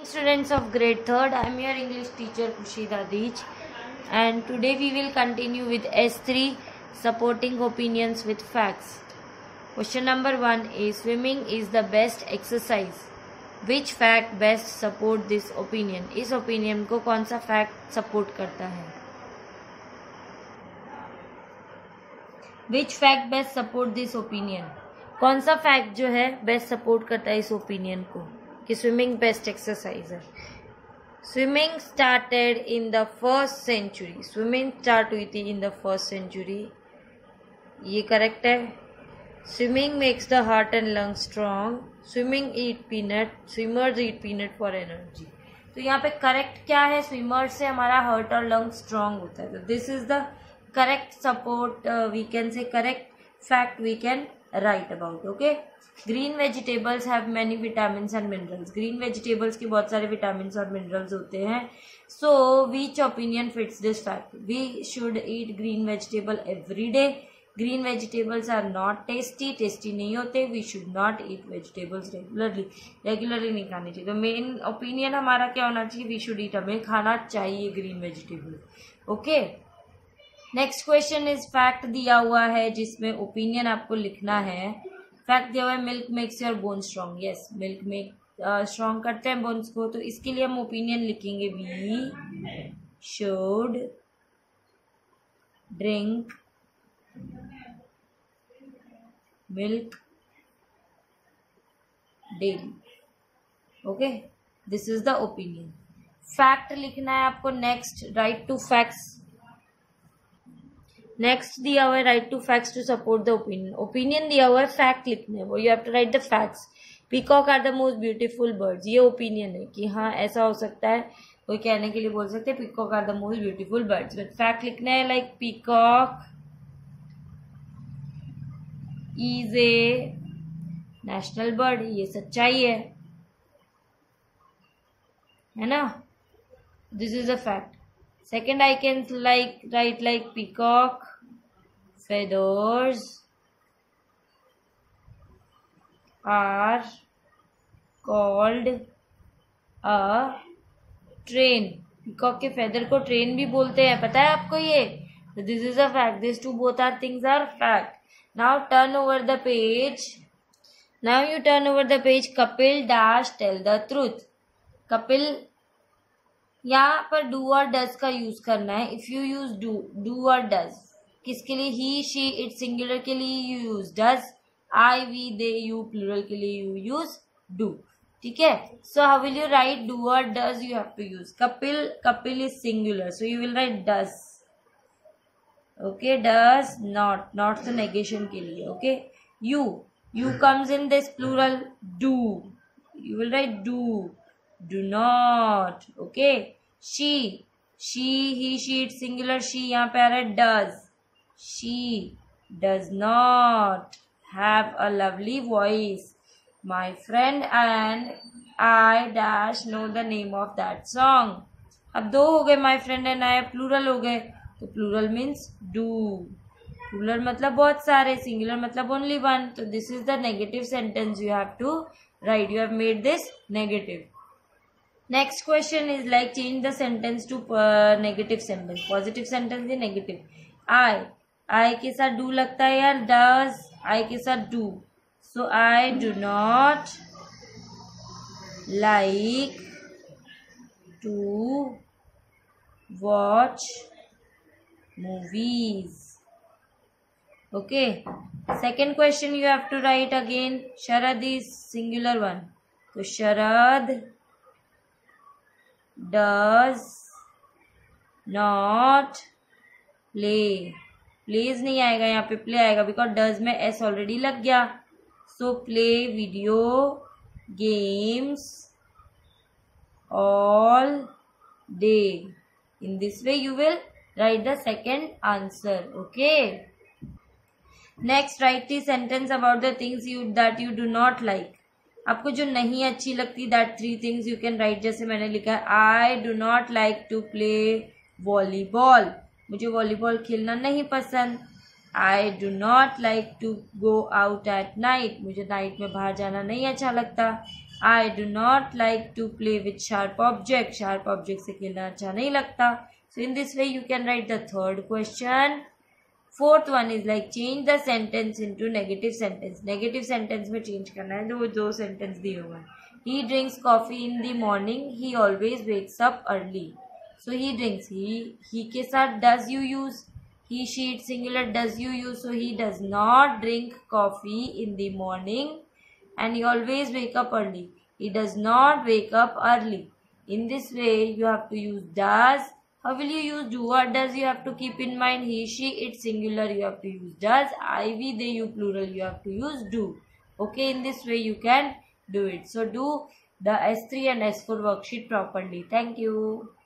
students of grade 3rd. I am your English teacher Khushida Deej, and today we will continue with S3 supporting opinions with facts. Question number 1 is swimming is the best exercise. Which fact best support this opinion? इस opinion को कौन सा fact support करता है? Which fact best support this opinion? कौन सा fact जो है best support करता है इस opinion को कि swimming best exercise है? Swimming started in the 1st century. Swimming start हुई थी in the 1st century. ये correct है. Swimming makes the heart and lungs strong. Swimming eat peanut. Swimmers eat peanut for energy. तो यहाँ पे correct क्या है? Swimmers से हमारा heart और lungs strong होता है. तो this is the correct support. We can say correct fact we can write about. Okay. Green vegetables have many vitamins and minerals. Green vegetables के बहुत सारे vitamins और minerals होते हैं. So which opinion fits this fact? We should eat green vegetable every day. Green vegetables are not tasty. Tasty नहीं होते. We should not eat vegetables regularly. Regularly नहीं खानी चाहिए. तो main opinion हमारा क्या होना चाहिए? We should eat. हमें खाना चाहिए green vegetables. Okay. Next question is fact दिया हुआ है जिसमें ओपिनियन आपको लिखना है. फैक्ट दिया हुआ है milk makes your bone strong. Yes, milk make strong करते हैं बोन्स को. तो इसके लिए हम ओपिनियन लिखेंगे we should drink milk daily. Okay, this is the opinion. Fact लिखना है आपको. Next write two facts. Next दिया हुआ है write two facts to support the opinion. Opinion दिया हुआ है, फैक्ट लिखने है वो. You have to write the facts. Peacock are the most beautiful birds. ये ओपिनियन है कि हाँ ऐसा हो सकता है. कोई कहने के लिए बोल सकते हैं peacock are the most beautiful birds. But fact लिखना है like peacock is a national bird. ये सच्चाई है ना. This is a fact. Second, I can write like peacock feathers are called a train. Peacock के feather को train भी बोलते हैं. पता है आपको ये? So this is a fact. These two both are things are fact. Now turn over the page. Now you turn over the page. Kapil dash tell the truth. Kapil यहाँ पर डू और डज का use करना है. If you use do or does किसके लिए? He she it singular के लिए you use does. I we they you plural के लिए यू यूज डू. ठीक है. So how will you write do or does? You have to use Kapil. Kapil is singular so you will write does. Okay, does not. Not तो negation के लिए. Okay, you comes in this plural do. You will write do. Do not. Okay. She, he, she, it's singular. She यहाँ पे आ रहा है does. She does not have a lovely voice. My friend and I dash know the name of that song. अब दो हो गए. My friend and I plural हो गए. तो plural means do. Plural मतलब बहुत सारे. Singular मतलब only one. तो this is the negative sentence you have to write. You have made this negative. Next question is like change the sentence to negative sentence. Positive sentence है negative. I के साथ do लगता है यार. does I के साथ do. So I do not like to watch movies. Okay. Second question you have to write again. Sharad is singular one. So Sharad does not play. plays नहीं आएगा यहाँ पे, play आएगा बिकॉज does में s already लग गया. सो play video games all day. In this way you will write the second answer. Okay. Next, write the sentence about the things that you do not like. आपको जो नहीं अच्छी लगती that 3 things you can write. जैसे मैंने लिखा है I do not like to play volleyball. मुझे वॉलीबॉल खेलना नहीं पसंद. I do not like to go out at night. मुझे नाइट में बाहर जाना नहीं अच्छा लगता. I do not like to play with sharp objects. Sharp objects से खेलना अच्छा नहीं लगता. So in this way you can write the third question. Fourth one is like change the sentence into negative sentence. Negative sentence में change करना है. वो दो sentence दिए हुए हैं. He drinks coffee in the morning. He always wakes up early. So he drinks. He के साथ does you use. He, she, it's singular. Does you use. So he does not drink coffee in the morning. And he always wake up early. He does not wake up early. In this way, you have to use does. How will you use do or does? You have to keep in mind he, she, it singular. You have to use does. I, we, they, you plural. You have to use do. Okay, in this way you can do it. So do the S3 and S4 worksheet properly. Thank you.